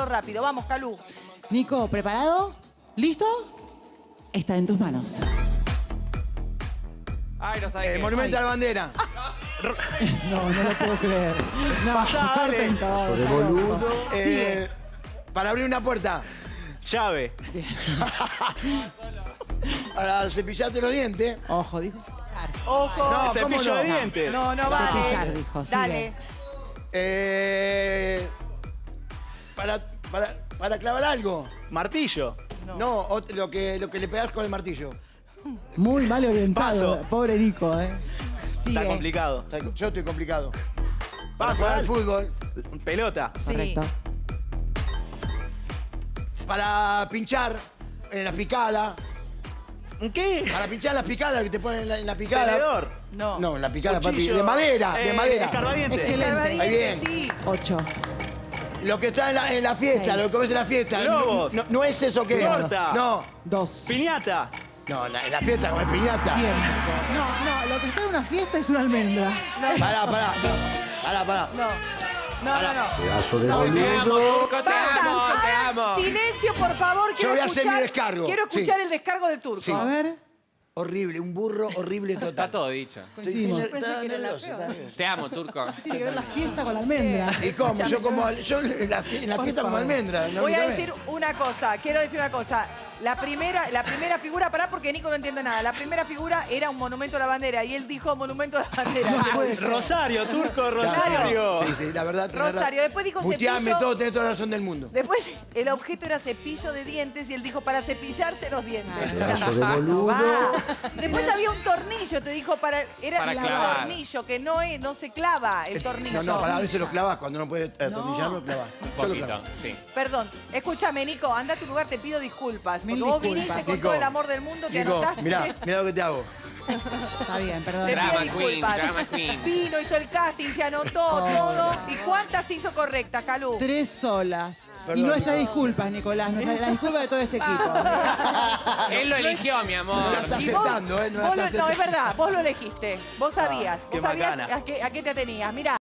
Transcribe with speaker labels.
Speaker 1: hacerlo rápido. Vamos, Calú.
Speaker 2: Nico, ¿preparado? ¿Listo? Está en tus manos.
Speaker 3: Ay, no sabía.
Speaker 4: Monumento a la bandera.
Speaker 2: No, no lo puedo creer. No, corten todo.
Speaker 5: Por el boludo.
Speaker 4: Para abrir una puerta.
Speaker 6: Llave.
Speaker 4: Para cepillarte los dientes.
Speaker 2: Ojo, dijo.
Speaker 1: Ojo.
Speaker 4: No, ¿cómo
Speaker 6: Cepillo
Speaker 4: no?
Speaker 6: de dientes.
Speaker 1: No, no
Speaker 2: Cepillar,
Speaker 1: vale.
Speaker 2: dijo, sigue.
Speaker 1: Dale.
Speaker 4: Para clavar algo.
Speaker 6: Martillo.
Speaker 4: No, lo que le pegas con el martillo.
Speaker 2: Muy mal orientado.
Speaker 6: Paso.
Speaker 2: Pobre Nico, Sigue.
Speaker 6: Está complicado.
Speaker 4: Yo estoy complicado. Para
Speaker 6: Paso,
Speaker 4: jugar al
Speaker 6: dale.
Speaker 4: fútbol.
Speaker 6: Pelota.
Speaker 1: Sí.
Speaker 2: Correcto.
Speaker 4: Para pinchar en la picada.
Speaker 6: ¿Qué?
Speaker 4: Para pinchar las picadas que te ponen en la picada.
Speaker 6: Tenedor.
Speaker 1: No.
Speaker 4: No, en la picada, papi.
Speaker 6: Cuchillo.
Speaker 4: De madera, de madera.
Speaker 6: Escarbadiente.
Speaker 2: Excelente.
Speaker 4: Ahí bien.
Speaker 1: Sí.
Speaker 2: 8.
Speaker 4: Lo que está en la fiesta,
Speaker 2: 6.
Speaker 4: lo que comes en la fiesta.
Speaker 6: Globos.
Speaker 4: No es eso que.
Speaker 6: Torta.
Speaker 4: No.
Speaker 2: 2.
Speaker 6: Piñata.
Speaker 4: No, en la fiesta comes piñata.
Speaker 2: Tiempo. No, lo que está en una fiesta es una almendra.
Speaker 4: Pará.
Speaker 1: No.
Speaker 5: Pedazo de
Speaker 3: Te amo,
Speaker 5: boludo.
Speaker 3: Turco, te amo, te amo.
Speaker 1: Silencio, por favor.
Speaker 4: Yo voy a hacer mi descargo.
Speaker 1: Quiero escuchar
Speaker 4: Sí.
Speaker 1: el descargo del turco.
Speaker 4: Sí.
Speaker 2: A ver,
Speaker 4: Horrible, un burro horrible total.
Speaker 3: Está todo dicho.
Speaker 2: coincidimos.
Speaker 4: Está nervioso, está nervioso.
Speaker 3: Te amo, Turco.
Speaker 2: ¿Qué tiene que ver la fiesta con la almendra?
Speaker 4: ¿Y cómo? Yo en la fiesta como almendra. ¿no?
Speaker 1: Voy a
Speaker 4: ¿Sabes?
Speaker 1: decir una cosa, quiero decir una cosa. La primera figura, pará porque Nico no entiende nada. La primera figura era un monumento a la bandera y él dijo monumento a la bandera.
Speaker 2: No puede ser.
Speaker 6: Rosario, Turco, Rosario.
Speaker 4: Sí, la verdad.
Speaker 1: Rosario, después dijo
Speaker 4: Muteame
Speaker 1: cepillo.
Speaker 4: todo, tenés toda la razón del mundo.
Speaker 1: Después el objeto era cepillo de dientes y él dijo para cepillarse los dientes.
Speaker 5: Pedazo de boludo.
Speaker 1: Va. Después había un tornillo, te dijo era
Speaker 3: Para
Speaker 1: el
Speaker 3: clavar.
Speaker 1: tornillo, que no se clava el tornillo.
Speaker 4: No, para veces lo clavas cuando no puedes atornillarlo, lo clavas. Yo lo
Speaker 3: Poquito,
Speaker 4: clavo.
Speaker 3: sí.
Speaker 1: Perdón, escúchame, Nico, anda a tu lugar, te pido disculpas.
Speaker 2: Mil
Speaker 1: Porque vos
Speaker 2: disculpas.
Speaker 1: viniste con
Speaker 4: Nico,
Speaker 1: todo el amor del mundo que
Speaker 4: Nico,
Speaker 1: anotaste.
Speaker 4: mirá lo que te hago.
Speaker 2: Está bien, perdón.
Speaker 1: Te pido
Speaker 3: Drama
Speaker 1: disculpas.
Speaker 3: queen, drama queen.
Speaker 1: Vino, hizo el casting, se anotó todo. ¿Y cuántas hizo correctas, Calú?
Speaker 2: 3 solas.
Speaker 4: Perdón,
Speaker 2: Y nuestras
Speaker 4: Nico.
Speaker 2: disculpas, Nicolás. La disculpa de todo este equipo.
Speaker 3: Él lo eligió, mi amor.
Speaker 4: No la está
Speaker 1: Y vos-
Speaker 4: aceptando, ¿eh? No la
Speaker 1: vos
Speaker 4: está
Speaker 1: no, es
Speaker 4: aceptando.
Speaker 1: verdad, vos lo elegiste. Vos sabías.
Speaker 6: qué
Speaker 1: Vos sabías
Speaker 6: macana.
Speaker 1: a qué te atenías. Mirá.